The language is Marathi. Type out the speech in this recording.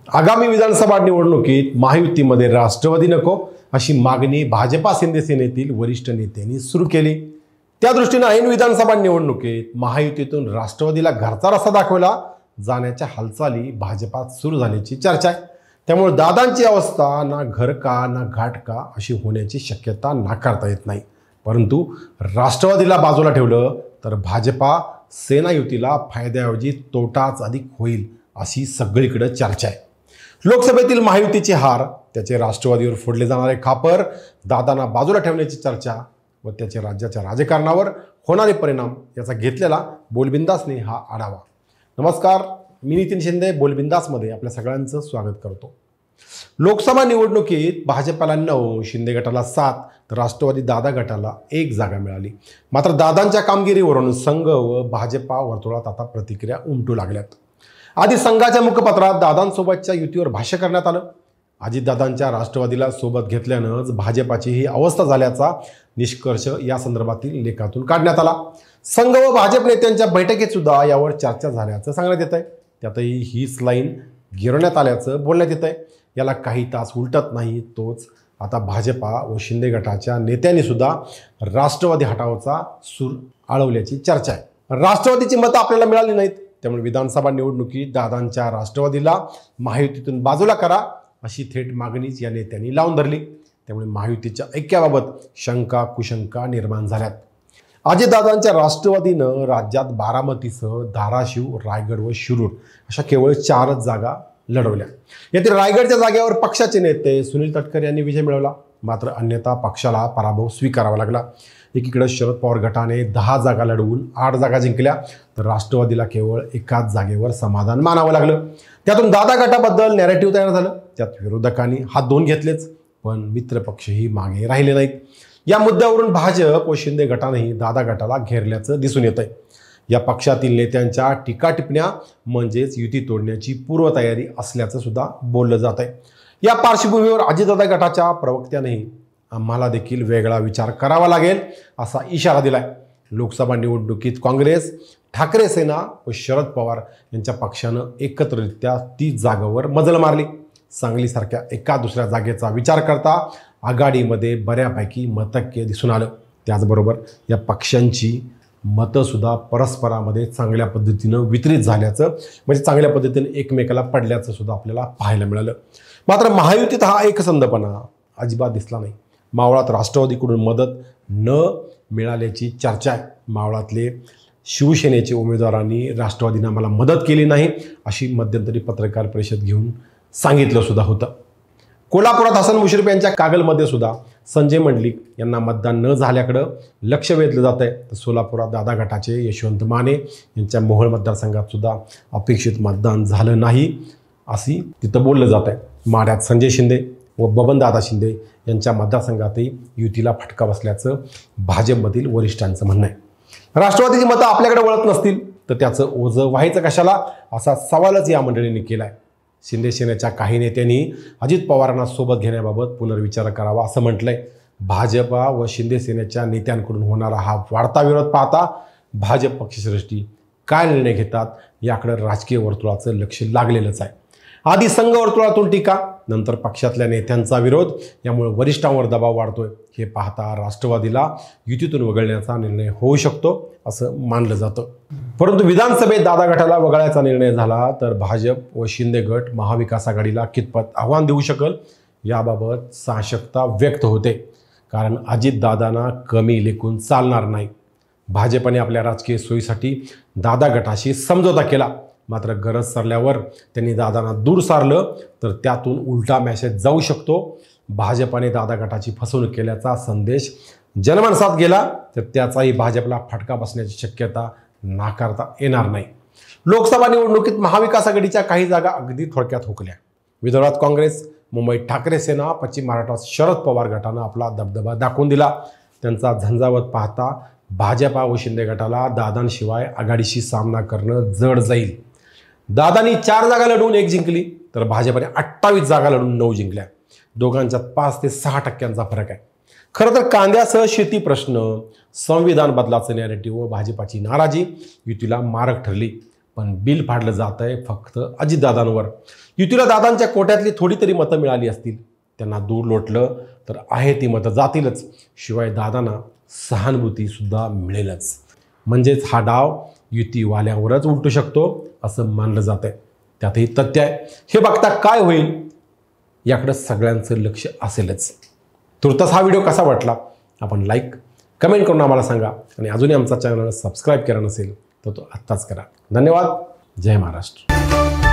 आगामी विधानसभा निवडणुकीत महायुतीमध्ये राष्ट्रवादी नको अशी मागणी भाजपा शिंदे सेनेतील वरिष्ठ नेत्यांनी सुरू केली। त्या दृष्टीने ऐन विधानसभा निवडणुकीत महायुतीतून राष्ट्रवादीला घरचा रस्ता दाखवला जाण्याच्या हालचाली भाजपात सुरू झाल्याची चर्चा आहे। त्यामुळे दादांची अवस्था ना घर का ना घाट का अशी होण्याची शक्यता नाकारता येत नाही। परंतु राष्ट्रवादीला बाजूला ठेवलं तर भाजपा सेना युतीला फायद्याऐवजी तोटाच अधिक होईल अशी सगळीकडे चर्चा आहे। लोकसभेतील महायुतीची हार, त्याचे राष्ट्रवादीवर फोडले जाणारे खापर, दादांना बाजूला ठेवण्याची चर्चा व त्याचे राज्याच्या राजकारणावर होणारे परिणाम याचा घेतलेला बोलबिंदासने हा आढावा। नमस्कार, मी नितीन शिंदे बोलबिंदासमध्ये आपल्या सगळ्यांचं स्वागत करतो। लोकसभा निवडणुकीत भाजपला 9, शिंदे गटाला 7 तर राष्ट्रवादी दादा गटाला 1 जागा मिळाली। मात्र दादांच्या कामगिरीवरून संघ व भाजपा वर्तुळात आता प्रतिक्रिया उमटू लागल्यात। आधी संघाच्या मुखपत्रात दादांसोबतच्या युतीवर भाष्य करण्यात आलं। अजितदादांच्या राष्ट्रवादीला सोबत घेतल्यानंच भाजपाची ही अवस्था झाल्याचा निष्कर्ष या संदर्भातील लेखातून काढण्यात आला। संघ व भाजप नेत्यांच्या बैठकीत सुद्धा यावर चर्चा झाल्याचं सांगण्यात येत आहे। त्यातही हीच लाईन गिरवण्यात आल्याचं बोलण्यात येत आहे। याला काही तास उलटत नाही तोच आता भाजपा व शिंदे गटाच्या नेत्यांनी सुद्धा राष्ट्रवादी हटावचा सूर आळवल्याची चर्चा आहे। राष्ट्रवादीची मतं आपल्याला मिळाली नाहीत, त्यामुळे विधानसभा निवडणुकीत दादांच्या राष्ट्रवादीला महायुतीतून बाजूला करा अशी थेट मागणीच या नेत्यांनी लावून धरली। त्यामुळे महायुतीच्या ऐक्याबाबत शंका कुशंका निर्माण झाल्यात। अजितदादांच्या राष्ट्रवादीनं राज्यात बारामतीसह धाराशिव, रायगड व शिरूर अशा केवळ 4च जागा लढवल्या। यातील रायगडच्या जागेवर पक्षाचे नेते सुनील तटकरे यांनी विजय मिळवला, मात्र अन्यथा पक्षाला पराभव स्वीकारावा लागला। एकीकडे शरद पवार गटाने 10 जागा लढवून 8 जागा जिंकल्या तर राष्ट्रवादीला केवळ एकाच जागेवर समाधान मानावं लागलं। त्यातून दादा गटाबद्दल नॅरेटिव्ह तयार झालं। त्यात विरोधकांनी हात धुवून घेतलेच, पण मित्रपक्षही मागे राहिले नाहीत। या मुद्द्यावरून भाजप व शिंदे गटानेही दादा गटाला घेरल्याचं दिसून येतंय। या पक्षातील नेत्यांच्या टीका टिप्पण्या म्हणजेच युती तोडण्याची पूर्वतयारी असल्याचं सुद्धा बोललं जात आहे। या पार्श्वभूमीवर अजितदादा गटाच्या प्रवक्त्यानेही आम्हाला देखील वेगळा विचार करावा लागेल असा इशारा दिलाय। लोकसभा निवडणुकीत काँग्रेस, ठाकरे सेना व शरद पवार यांच्या पक्षानं एकत्रितरित्या 30 जागांवर मजल मारली। सांगलीसारख्या एका दुसऱ्या जागेचा विचार करता आघाडीमध्ये बऱ्यापैकी मतैक्य दिसून आलं। त्याचबरोबर या पक्षांची मतंसुद्धा परस्परामध्ये चांगल्या पद्धतीनं वितरित झाल्याचं, म्हणजे चांगल्या पद्धतीने एकमेकाला पडल्याचं सुद्धा आपल्याला पाहायला मिळालं। मात्र महायुतीत हा एकसंधपणा अजिबात दिसला नाही। मावळात राष्ट्रवादीकडून मदत न मिळाल्याची चर्चा आहे। मावळातले शिवसेनेचे उमेदवारांनी राष्ट्रवादीने आम्हाला मदत केली नाही अशी मध्यंतरी पत्रकार परिषद घेऊन सांगितलं सुद्धा होतं। कोल्हापुरात हसन मुश्रीफ यांच्या कागलमध्ये सुद्धा संजय मंडलिक यांना मतदान न झाल्याकडं लक्ष वेधलं जात आहे। तर सोलापुरात दादा गटाचे यशवंत माने यांच्या मोहोळ मतदारसंघात सुद्धा अपेक्षित मतदान झालं नाही अशी तिथं बोललं जात आहे। माढ्यात संजय शिंदे व बबनदादा शिंदे यांच्या मतदारसंघातही युतीला फटका बसल्याचं भाजपमधील वरिष्ठांचं म्हणणं आहे। राष्ट्रवादीची मतं आपल्याकडे वळत नसतील तर त्याचं ओझं व्हायचं कशाला असा सवालच या मंडळींनी केला आहे। शिंदे सेनेच्या काही नेत्यांनी अजित पवारांना सोबत घेण्याबाबत पुनर्विचार करावा असं म्हटलंय। भाजपा व शिंदे सेनेच्या नेत्यांकडून होणारा हा वाढता विरोध पाहता भाजप पक्षश्रेष्ठी काय निर्णय घेतात याकडे राजकीय वर्तुळाचं लक्ष लागलेलंच आहे। आधी संघ वर्तुळातून टीका, नंतर पक्षातल्या नेत्यांचा विरोध, यामुळे वरिष्ठांवर दबाव वाढतोय। हे पाहता राष्ट्रवादीला युतीतून वगळण्याचा निर्णय होऊ शकतो असं मानलं जातं। परंतु विधानसभेत दादा गटाला वगळायचा निर्णय झाला तर भाजप व शिंदे गट महाविकास आघाडीला कितपत आव्हान देऊ शकेल याबाबत साशंकता व्यक्त होते। कारण अजितदादांना कमी लेखून चालणार नाही। भाजपने आपल्या राजकीय सोयीसाठी दादा गटाशी समझोता केला, मात्र गरज सरल्यावर त्यांनी दादांना दूर सारलं तर त्यातून उलटा मेसेज जाऊ शकतो। भाजपाने दादा गटाची फसवणूक केल्याचा संदेश जनमानसात गेला तर त्याचाही भाजपला फटका बसण्याची शक्यता नाकारता येणार नाही। लोकसभा निवडणुकीत महाविकास आघाडीच्या काही जागा अगदी थोडक्यात हुकल्या। विदर्भात काँग्रेस, मुंबईत ठाकरे सेना, पश्चिम महाराष्ट्रात शरद पवार गटानं आपला दबदबा दाखवून दिला। त्यांचा झंझावत पाहता भाजपा व शिंदे गटाला दादांशिवाय आघाडीशी सामना करणं जड जाईल। दादांनी 4 जागा लढवून 1 जिंकली तर भाजपने 28 जागा लढवून 9 जिंकल्या। दोघांच्यात 5 ते 6% फरक आहे। खरं तर कांद्यासह शेती प्रश्न, संविधान बदलाचं नॅरेटिव्ह व भाजपाची नाराजी युतीला मारक ठरली। पण बिल फाडलं जात आहे फक्त अजितदादांवर. युतीला दादांच्या कोट्यातली थोडी तरी मतं मिळाली असतील, त्यांना दूर लोटलं तर आहे ती मतं जातीलच, शिवाय दादांना सहानुभूतीसुद्धा मिळेलच. म्हणजेच हा डाव युतीवाल्यांवरच उलटू शकतो असं मानलं जात आहे. त्यातही तथ्य आहे. हे बघता काय होईल याकडे सगळ्यांचं लक्ष असेलच. तुर्तास हा व्हिडिओ कसा वाटला आपण लाईक कमेंट करून आम्हाला सांगा, आणि अजूनही आमचा चॅनल सबस्क्राईब केला नसेल तर तो आत्ताच करा. धन्यवाद. जय महाराष्ट्र.